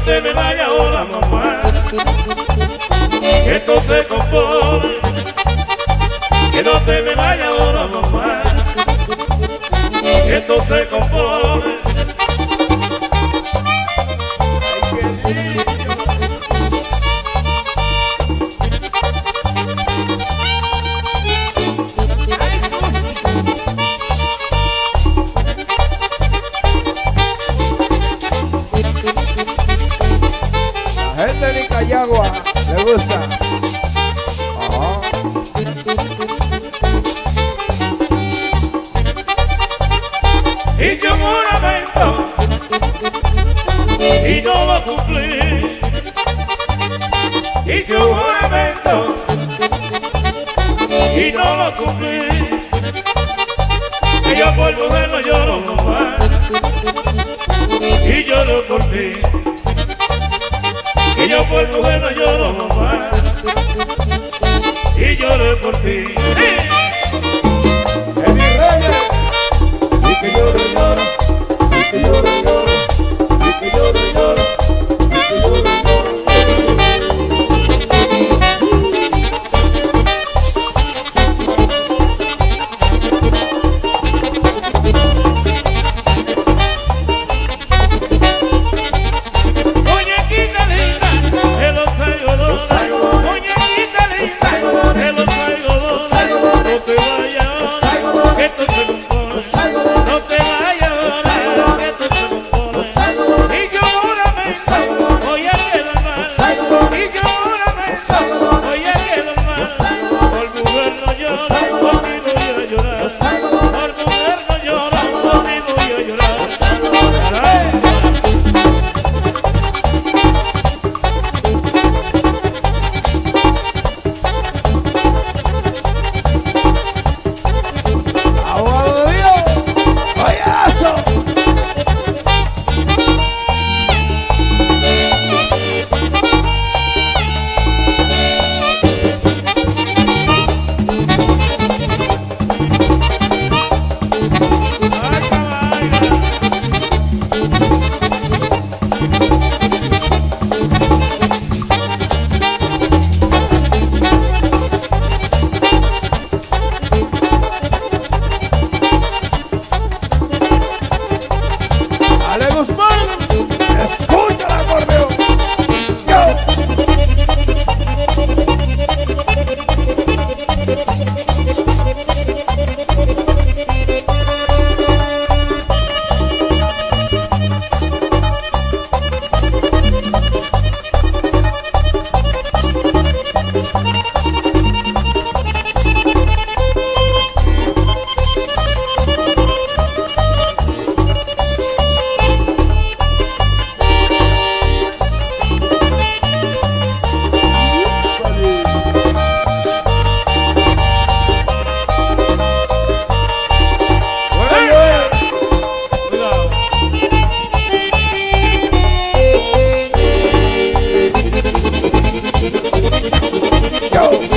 te me vayas ahora, mamá, que esto se compone. Que no te me vayas ahora, mamá, que esto se compone. La gente de Cayagua le gusta. Ajá. Hice un juramento y no lo cumplí. Hice un juramento y no lo cumplí. Que yo por mujer no lloro, mamá, y lloro por ti. Que yo por mujer no lloro, mamá, y lloro por ti. Eddie Reyes. Y que lloro, lloro. Y que lloro, lloro. Y que lloro, lloro. Y que lloro, lloro. Muñequita linda, te los traigo dos. Muñequita linda, te los traigo dos. No te vayas ahora, que esto se compone. No te vayas ahora, que esto se compone. Y yo juramento, voy a quedar mal. Y yo juramento, voy a quedar mal. Por mujer no lloro, por ti voy a llorar. Por mujer no lloro, por ti voy a llorar. Caray. Abogado Dios. ¡Payaso! Ale Guzmán, escucha el acordeón. Yo.